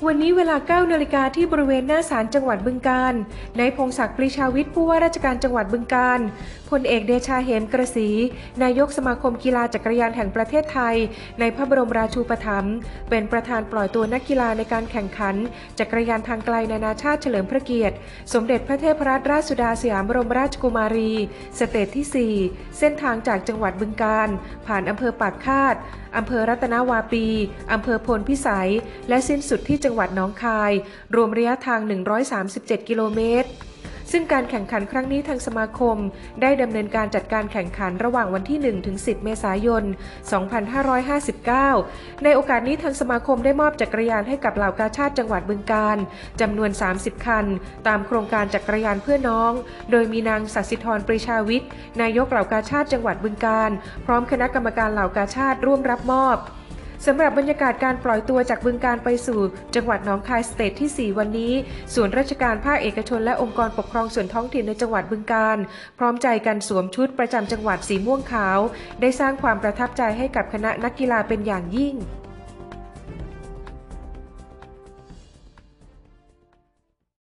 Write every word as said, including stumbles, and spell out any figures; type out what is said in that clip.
วันนี้เวลา เก้า นาฬิกาที่บริเวณหน้าศาลจังหวัดบึงกาฬ นายพงศักดิ์ ปรีชาวิทย์ ผู้ว่าราชการจังหวัดบึงกาฬ พลเอกเดชา เหมกระสี นายกสมาคมกีฬาจักรยานแห่งประเทศไทย ในพระบรมราชูปถัมภ์ เป็นประธานปล่อยตัวนักกีฬาในการแข่งขันจักรยานทางไกลนานาชาติเฉลิมพระเกียรติ สมเด็จพระเทพรัตนราชสุดาสยามบรมราชกุมารี สเตจที่ สี่ เส้นทางจากจังหวัดบึงกาฬ ผ่านอำเภอปากคาด อำเภอรัตนวาปี อำเภอพลพิสัย และสิ้นสุดที่จังหวัดหนองคาย รวมระยะทาง หนึ่งร้อยสามสิบเจ็ด กิโลเมตร ซึ่งการแข่งขันครั้งนี้ทางสมาคมได้ดำเนินการจัดการแข่งขันระหว่างวันที่ หนึ่งถึงสิบ เมษายน สองพันห้าร้อยห้าสิบเก้า ในโอกาสนี้ทางสมาคมได้มอบจักรยานให้กับเหล่ากาชาดจังหวัดบึงกาฬจำนวน สามสิบ คัน ตามโครงการจักรยานเพื่อน้อง โดยมีนางสัสิธร ปรีชาวิทย์ นายกเหล่ากาชาดจังหวัดบึงกาฬ พร้อมคณะกรรมการเหล่ากาชาดร่วมรับมอบสำหรับบรรยากาศการปล่อยตัวจากบึงกาฬไปสู่จังหวัดหนองคายสเตจที่ สี่ วันนี้ส่วนราชการภาคเอกชนและองค์กรปกครองส่วนท้องถิ่นในจังหวัดบึงกาฬพร้อมใจกันสวมชุดประจำจังหวัดสีม่วงขาวได้สร้างความประทับใจให้กับคณะนักกีฬาเป็นอย่างยิ่ง